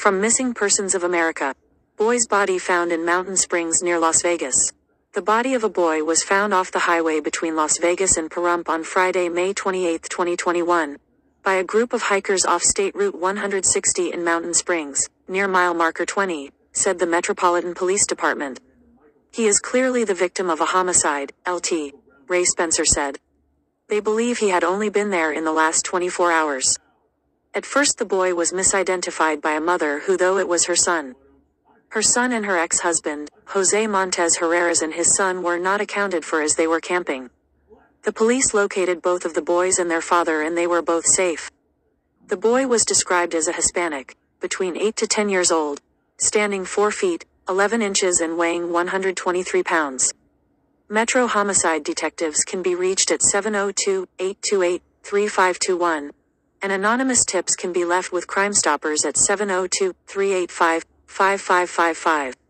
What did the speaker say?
From Missing Persons of America. Boy's body found in Mountain Springs near Las Vegas. The body of a boy was found off the highway between Las Vegas and Pahrump on Friday, May 28, 2021, by a group of hikers off State Route 160 in Mountain Springs, near mile marker 20, said the Metropolitan Police Department. He is clearly the victim of a homicide, Lt. Ray Spencer said. They believe he had only been there in the last 24 hours. At first the boy was misidentified by a mother who, though it was her son. Her son and her ex-husband, Jose Montez Herreras, and his son were not accounted for as they were camping. The police located both of the boys and their father, and they were both safe. The boy was described as a Hispanic, between 8 to 10 years old, standing 4 feet, 11 inches and weighing 123 pounds. Metro homicide detectives can be reached at 702-828-3521, and anonymous tips can be left with Crime Stoppers at 702-385-5555.